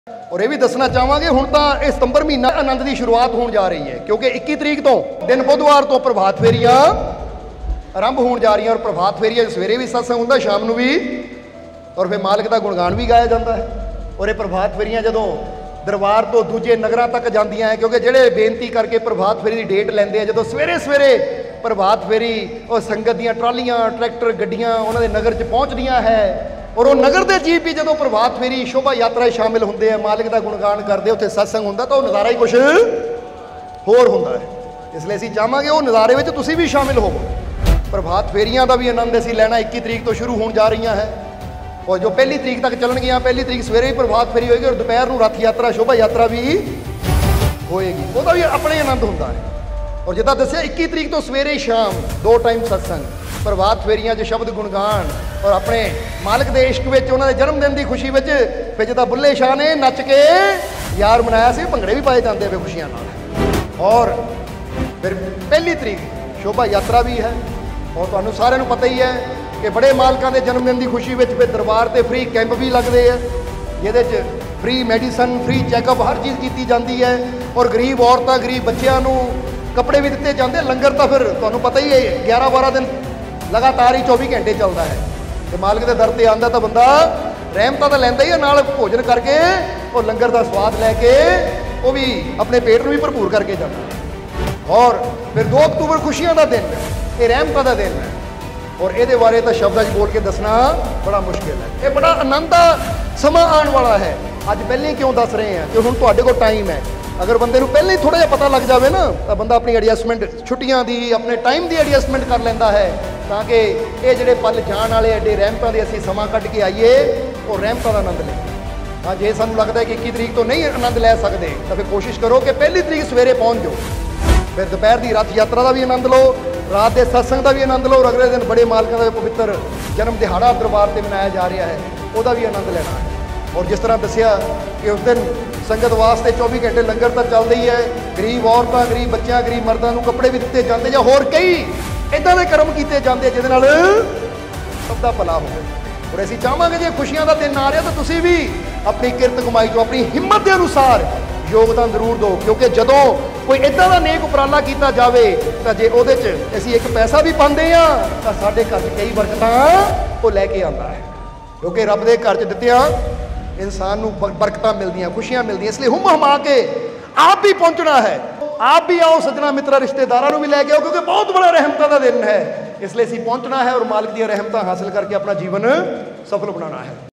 और यह भी दसना चाहांगे हुण तां इह सितंबर महीना आनंद की शुरुआत होने जा रही है, क्योंकि 21 तरीक तो दिन बुधवार तो प्रभात फेरियां आरंभ होने जा रही हैं। और प्रभात फेरिया सवेरे भी सत्संग होंदा, शाम नूं भी, और फिर मालिक का गुणगान भी गाया जाता है। और ये प्रभात फेरियां जदों दरबार तो दूजे नगरां तक जांदियां हैं, क्योंकि जिहड़े बेनती करके प्रभात फेरी की डेट लैंदे हैं, जदों सवेरे सवेरे प्रभात फेरी और संगत दीयां ट्रालियां ट्रैक्टर गड्डियां उन्हां दे नगर च पहुँचदियां है, और वो नगर के जीव भी जो प्रभात फेरी शोभा यात्रा शामिल होंगे हैं, मालिक का गुणगान करते, उत्थे सत्संग होंदा, तो नज़ारा ही कुछ होर होंदा है। इसलिए असीं चाहांगे वो नज़ारे में तुसीं भी शामिल होवो। प्रभात फेरियां का भी आनंद असीं लैना 21 तरीक तो शुरू होने जा रही हैं, और जो पहली तरीक तक चलणगियां, पहली तरीक सवेरे ही प्रभात फेरी होएगी और दोपहर को रथ यात्रा शोभा यात्रा भी होएगी, वह भी अपने आनंद होंदा है। और जिदा दस्सिया 21 तरीक तो सवेरे शाम 2 टाइम सत्संग, प्रभात फेरियां च शब्द गुणगान, और अपने मालिक के इश्क में उन्होंने जन्मदिन की खुशी में फिर जिदा बुल्ले शाह ने नच के यार मनाया से, भंगड़े भी पाए जाते हैं खुशियां नाल। और फिर पहली तरीक शोभा यात्रा भी है, और तुहानूं सारिਆਂ ਨੂੰ पता ही है कि बड़े मालिकां दे जन्मदिन की खुशी में फिर दरबार से फ्री कैंप भी लगते हैं, जिहदे च फ्री मैडिसन फ्री चैकअप हर चीज़ की जाती है, और गरीब औरतां गरीब बच्चों को कपड़े भी दिते जाते हैं। लंगर तो फिर तुहानूं पता ही है 11-12 दिन लगातार ही 24 घंटे चलता है। तो मालिक के दर से आंदा तो बंदा रहमतां तो लैंदा ही है, नाल भोजन करके और लंगर का स्वाद लैके वो भी अपने पेट में भी भरपूर करके जाता है। और फिर 2 अक्तूबर खुशियां का दिन है, ये रहमतां का दिन है, और ये बारे तो शब्दां च बोल के दसना बड़ा मुश्किल है। ये बड़ा आनंद का समा आने वाला है। अज पहले ही क्यों दस रहे हैं कि हुण तुहाडे कोल टाइम है। अगर बंदे को पहले ही थोड़ा जिहा पता लग जाए ना, तो बंदा अपनी एडजस्टमेंट छुट्टियां की अपने टाइम की एडजस्टमेंट कर लेंदा है, ताकि ये जोड़े पल जाने वाले एडे रहमतां दे असीं समा कढ़ के आइए और रहमतां दा आनंद लें। हाँ, जे सानूं लगता है कि 21 तरीक तो नहीं आनंद लै सकते, तो फिर कोशिश करो कि पहली तरीक सवेरे पहुँच जाओ, फिर दोपहर की रथ यात्रा का भी आनंद लो, रात के सत्संग का भी आनंद लो, और अगले दिन बड़े मालिकां का पवित्र जन्म दिहाड़ा दरबार से मनाया जा रहा है, वह भी आनंद लेना है। और जिस तरह दसिया कि उस दिन संगत वास्ते 24 घंटे लंगर तो चलता ही है, गरीब औरतां गरीब बच्चों गरीब मर्दों को कपड़े भी दिते जाते या होर कई इदां दे कर्म किए जाते जिहदे नाल सबका भला हो। और असीं चाहांगे जे खुशियां का दिन आ रहा तो तुसीं भी अपनी किरत कमाई चो अपनी हिम्मत के अनुसार योगदान जरूर दो, क्योंकि जदों कोई इदां दा नेक उपराला किया जाए तो जे उहदे च असीं एक पैसा भी पांदे आ तो साडे घर च कई बरकतां वो लैके आंदा है, क्योंकि रब दे घर च दित्तियां इंसान को बरकतां मिलदियां खुशियां मिलदियां। इसलिए हुम हमा के आप भी पहुंचना है, आप भी आओ सजना मित्रा रिश्तेदारों भी लैके आओ, क्योंकि बहुत बड़ा रहमतां दा दिन है। इसलिए असीं पहुंचना है और मालिक दी रहमतां हासिल करके अपना जीवन सफल बनाना है।